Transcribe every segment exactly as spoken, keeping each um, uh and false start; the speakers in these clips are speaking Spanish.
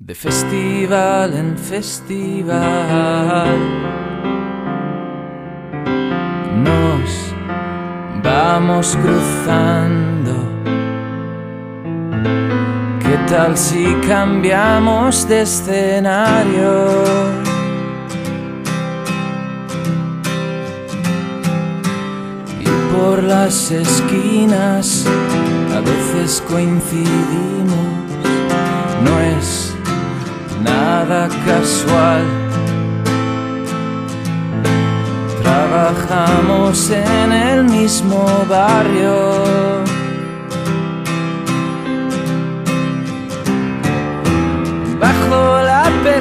De festival en festival nos vamos cruzando. ¿Qué tal si cambiamos de escenario? Y por las esquinas a veces coincidimos. No es nada casual. Trabajamos en el mismo barrio. Bajo la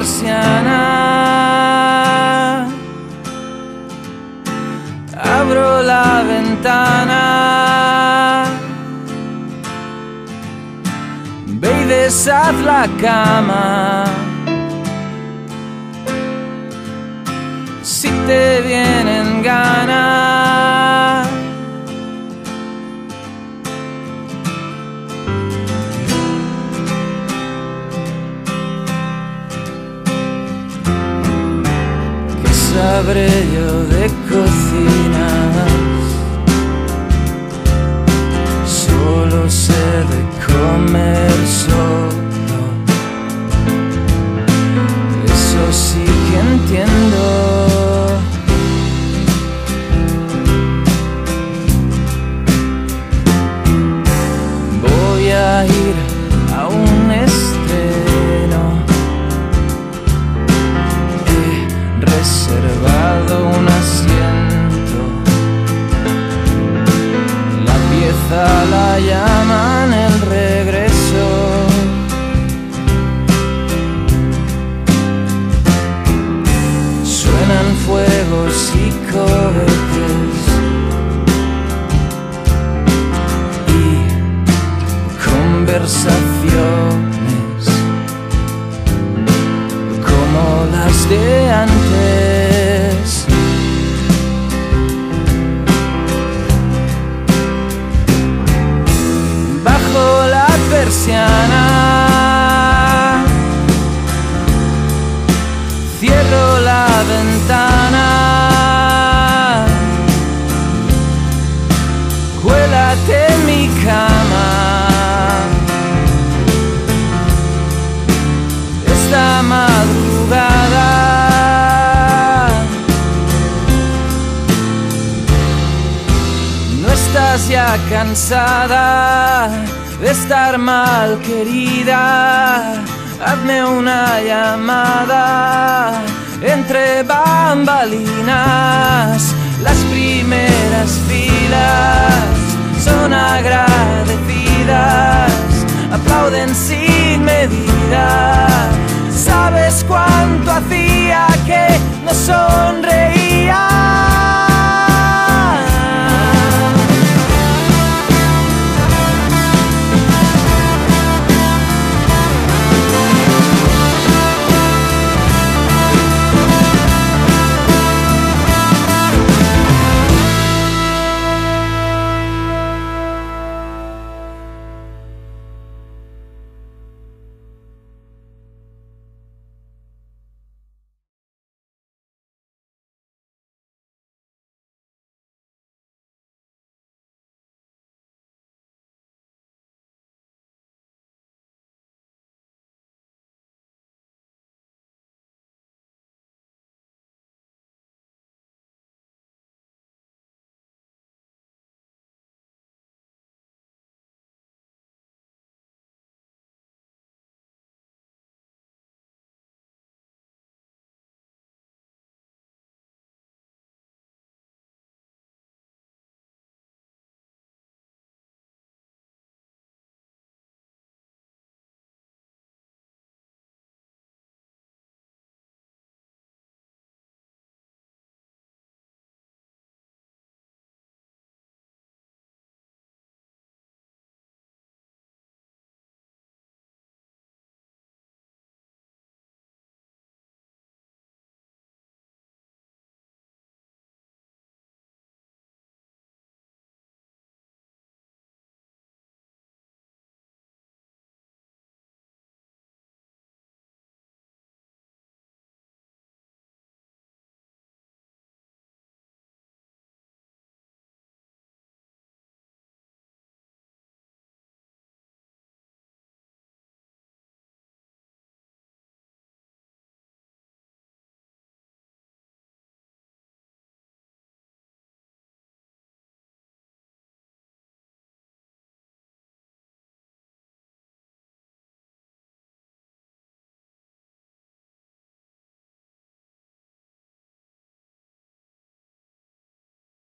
persiana abro la ventana. Ve y deshaz la cama. Si te vienen ganas. ¿Qué sabré yo de cocinas? Solo sé de comer solo. Eso sí que entiendo. Voy a ir a un estreno. He reservado un asiento. La pieza la llaman el regreso. Suenan fuegos y cohetes y conversaciones como las de antes. Bajo la persiana cierro la ventana. Cuélate en mi cama. Esta madrugada no estás ya cansada de estar mal, querida. Hazme una llamada entre bambalinas. Las primeras filas son agradecidas, aplauden sí.